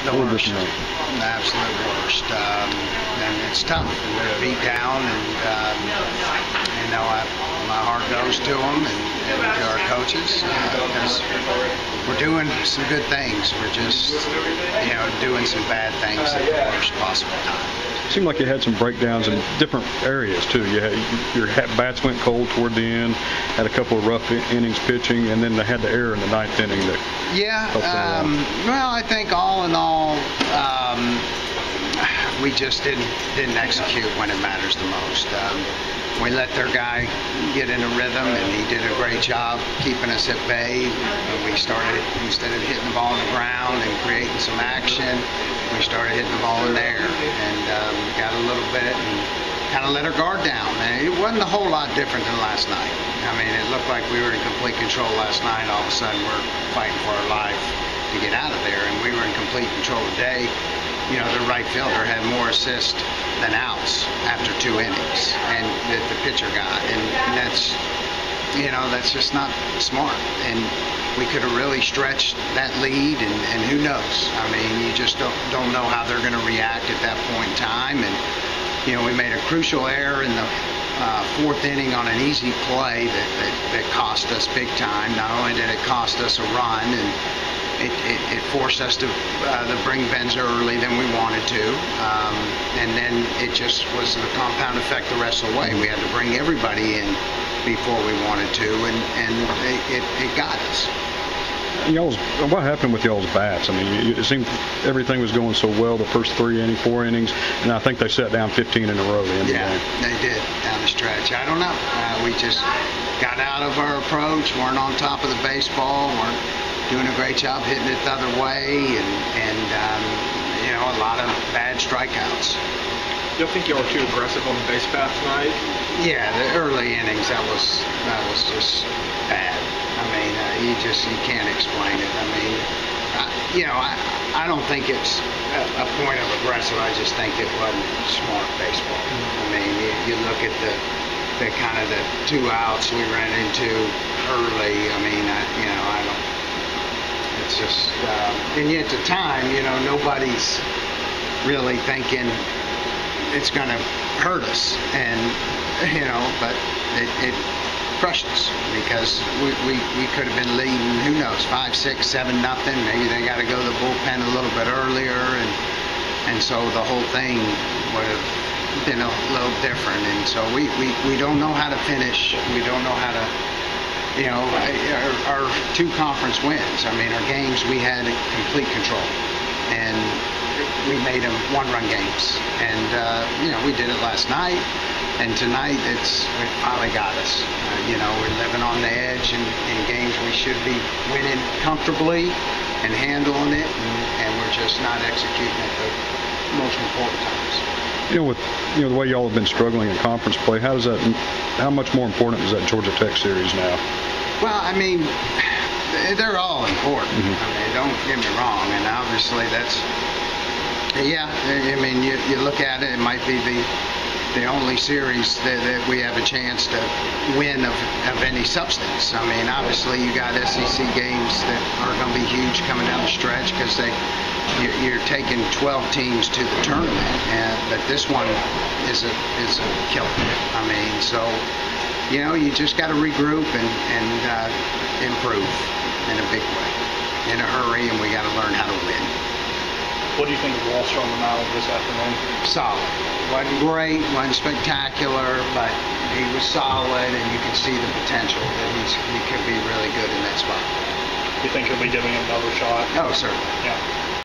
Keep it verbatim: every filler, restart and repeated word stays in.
The worst. The absolute worst. Um, and it's tough. They're beat down, and um, you know, I, my heart goes to them and, and to our coaches because uh, we're doing some good things. We're just, you know, doing some bad things at the worst possible time. It seemed like you had some breakdowns in different areas too. You had, your bats went cold toward the end, had a couple of rough innings pitching, and then they had the error in the ninth inning. That yeah. Um, well, I think all in all, um, we just didn't didn't execute when it matters the most. Um, we let their guy get in a rhythm, and he did a great job keeping us at bay. We started, instead of hitting the ball on the ground and creating some action, we started hitting the ball in the air, and um, got a little bit and kind of let our guard down. And it wasn't a whole lot different than last night. I mean, it looked like we were in complete control last night. All of a sudden, we're fighting for our life to get out of there, and we were in complete control today. You know, the right fielder had more assists than outs after two innings, and that the pitcher got, and that's, you know, that's just not smart. And we could have really stretched that lead, and, and who knows? I mean, you just don't don't know how they're going to react at that point in time. And you know, we made a crucial error in the uh, fourth inning on an easy play that, that that cost us big time. Not only did it cost us a run, and It, it, it forced us to, uh, to bring Benz early than we wanted to, um, and then it just was the compound effect the rest of the way. We had to bring everybody in before we wanted to, and, and it, it, it got us. Y'all's, what happened with y'all's bats? I mean, it seemed everything was going so well the first three innings, four innings, and I think they sat down fifteen in a row. The end yeah, of the game. They did down the stretch. I don't know. Uh, we just got out of our approach, weren't on top of the baseball, weren't doing a great job hitting it the other way, and, and um, you know, a lot of bad strikeouts. You don't think you were too aggressive on the base path tonight? Yeah, the early innings, that was that was just bad. I mean, uh, you just you can't explain it. I mean, I, you know, I I don't think it's a, a point of aggressive. I just think it wasn't smart baseball. Mm-hmm. I mean, you, you look at the the kind of the two outs we ran into early. I mean, I, you know, I don't. It's just, uh, and yet at the time, you know, nobody's really thinking it's going to hurt us, and you know, but it, it crushed us because we, we, we could have been leading, who knows, five, six, seven, nothing. Maybe they got to go to the bullpen a little bit earlier, and and so the whole thing would have been a little different. And so we, we, we don't know how to finish. We don't know how to. You know, our, our two conference wins. I mean, our games, we had complete control, and we made them one-run games. And uh, you know, we did it last night, and tonight it's it finally got us. Uh, you know, we're living on the edge in, in games we should be winning comfortably and handling it, and, and we're just not executing at the most important times. You know, with you know the way y'all have been struggling in conference play, how does that? How much more important is that Georgia Tech series now? Well, I mean, they're all important. Mm-hmm. I mean, don't get me wrong, and obviously that's, yeah. I mean, you, you look at it, it might be the the only series that, that we have a chance to win of, of any substance. I mean, obviously you got S E C games that are going to be huge coming down the stretch because they you're, you're taking twelve teams to the tournament, and but this one is a is a killer. I mean, so. You know, you just got to regroup and, and uh, improve in a big way, in a hurry, and we got to learn how to win. What do you think of Walsh on the mound this afternoon? Solid. Wasn't great, wasn't spectacular, but he was solid, and you can see the potential that he's, he could be really good in that spot. You think he'll be giving him another shot? Oh, certainly. Yeah.